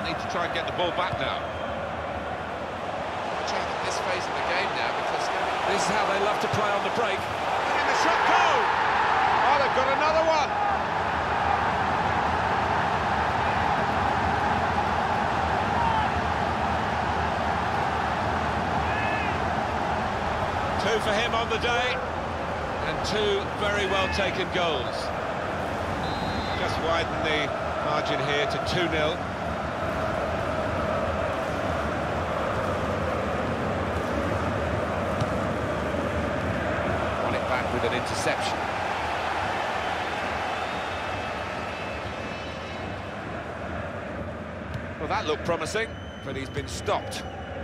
need to try and get the ball back now. Watch out at this phase of the game now, because This is how they love to play on the break. And the shot go! Oh, they've got another one! Two for him on the day, and two very well taken goals. Just widen the margin here to 2-0. won it back with an interception. Well, that looked promising, but he's been stopped.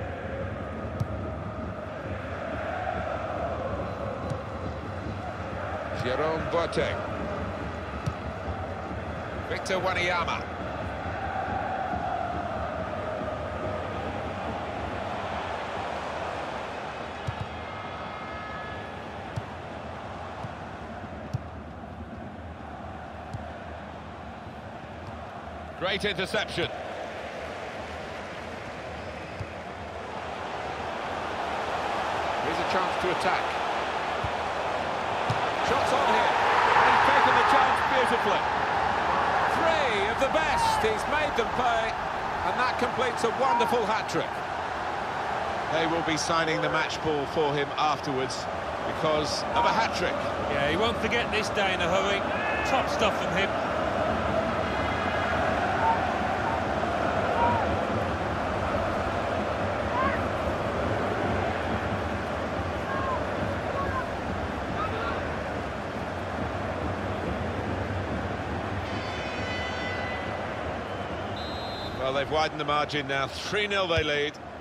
Jerome Boateng. Victor Wanyama. Great interception. Here's a chance to attack. Shots on here. He's taken the chance beautifully. Three of the best. He's made them pay, and that completes a wonderful hat-trick. They will be signing the match ball for him afterwards because of a hat-trick. Yeah, he won't forget this day in a hurry. Top stuff from him. Well, they've widened the margin now. 3-0 they lead.